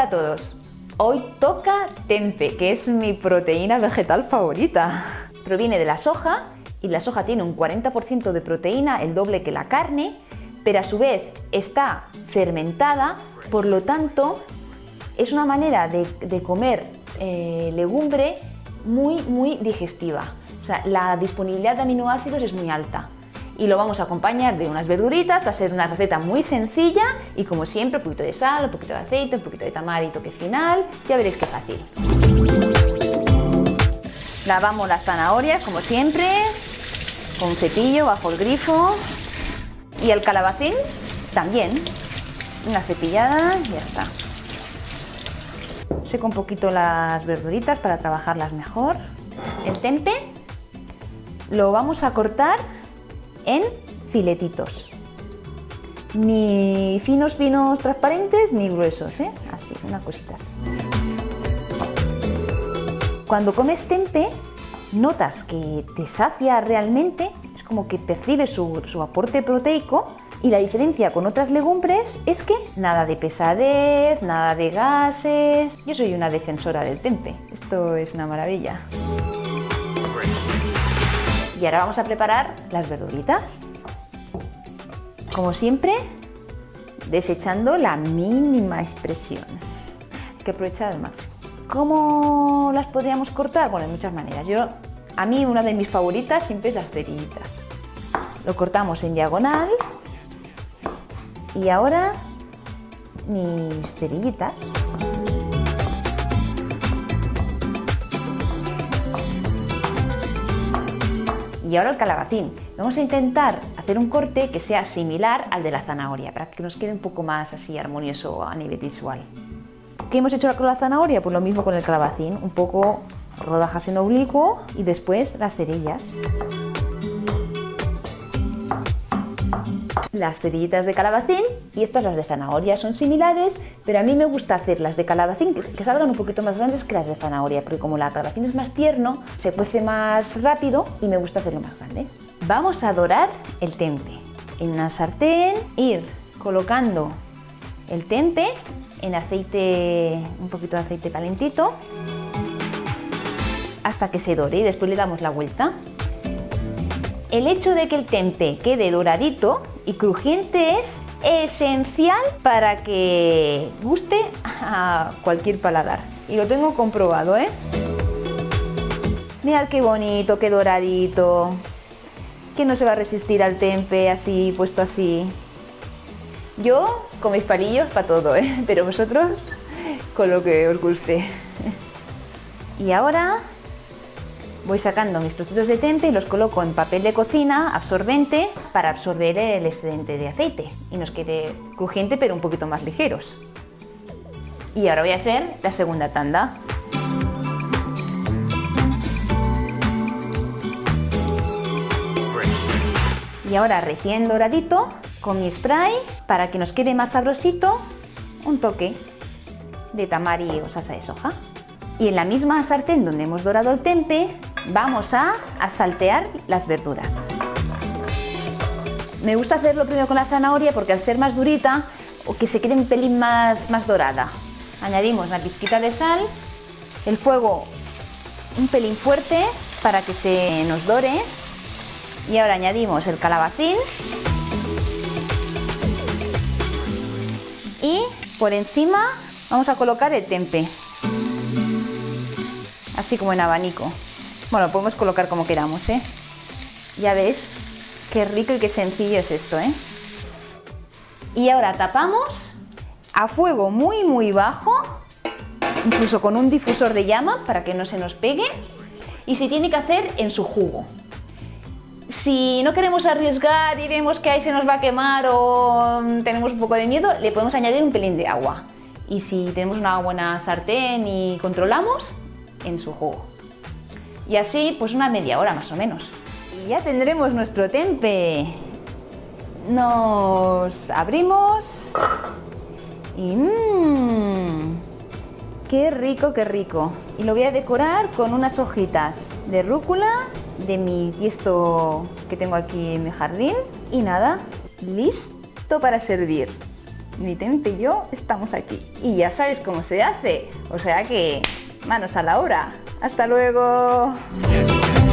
a todos. Hoy toca tempe, que es mi proteína vegetal favorita. Proviene de la soja y la soja tiene un 40% de proteína, el doble que la carne, pero a su vez está fermentada, por lo tanto es una manera de comer legumbre muy digestiva. O sea, la disponibilidad de aminoácidos es muy alta. Y lo vamos a acompañar de unas verduritas, va a ser una receta muy sencilla y como siempre un poquito de sal, un poquito de aceite, un poquito de tamar y toque final, ya veréis qué fácil. Lavamos las zanahorias como siempre, con un cepillo bajo el grifo y el calabacín también, una cepillada y ya está. Seco un poquito las verduritas para trabajarlas mejor. El tempe lo vamos a cortar en filetitos, ni finos transparentes ni gruesos, así, unas cositas. Cuando comes tempe notas que te sacia realmente, es como que percibes su aporte proteico, y la diferencia con otras legumbres es que nada de pesadez, nada de gases. Yo soy una defensora del tempe, esto es una maravilla. Y ahora vamos a preparar las verduritas. Como siempre, desechando la mínima expresión. Hay que aprovechar al máximo. ¿Cómo las podríamos cortar? Bueno, de muchas maneras. A mí una de mis favoritas siempre es las cerillitas. Lo cortamos en diagonal. Y ahora mis cerillitas. Y ahora el calabacín. Vamos a intentar hacer un corte que sea similar al de la zanahoria, para que nos quede un poco más así armonioso a nivel visual. ¿Qué hemos hecho con la zanahoria? Pues lo mismo con el calabacín, un poco rodajas en oblicuo y después las cerillas. Las cerillitas de calabacín y estas las de zanahoria son similares, pero a mí me gusta hacer las de calabacín que salgan un poquito más grandes que las de zanahoria, porque como la calabacín es más tierno, se cuece más rápido y me gusta hacerlo más grande. Vamos a dorar el tempe. En una sartén, ir colocando el tempe en aceite, un poquito de aceite calentito, hasta que se dore y después le damos la vuelta. El hecho de que el tempe quede doradito y crujiente es esencial para que guste a cualquier paladar. Y lo tengo comprobado, Mirad qué bonito, qué doradito. ¿Quién no se va a resistir al tempe así, puesto así? Yo con mis palillos para todo, Pero vosotros con lo que os guste. Y ahora voy sacando mis trocitos de tempe y los coloco en papel de cocina absorbente para absorber el excedente de aceite y nos quede crujiente pero un poquito más ligeros. Y ahora voy a hacer la segunda tanda. Y ahora recién doradito, con mi spray, para que nos quede más sabrosito, un toque de tamari o salsa de soja. Y en la misma sartén donde hemos dorado el tempe, vamos a saltear las verduras. Me gusta hacerlo primero con la zanahoria porque al ser más durita, o que se quede un pelín más dorada. Añadimos una pizquita de sal, el fuego un pelín fuerte para que se nos dore. Y ahora añadimos el calabacín y por encima vamos a colocar el tempe, así como en abanico. Bueno, lo podemos colocar como queramos, Ya ves qué rico y qué sencillo es esto, Y ahora tapamos a fuego muy bajo, incluso con un difusor de llama para que no se nos pegue, y se tiene que hacer en su jugo. Si no queremos arriesgar y vemos que ahí se nos va a quemar o tenemos un poco de miedo, le podemos añadir un pelín de agua. Y si tenemos una buena sartén y controlamos, en su jugo. Y así pues una media hora más o menos. Y ya tendremos nuestro tempe. Nos abrimos y ¡qué rico, qué rico! Y lo voy a decorar con unas hojitas de rúcula de mi tiesto que tengo aquí en mi jardín. Y nada, listo para servir. mi Tente y yo estamos aquí. Y ya sabes cómo se hace, o sea que manos a la obra. ¡Hasta luego!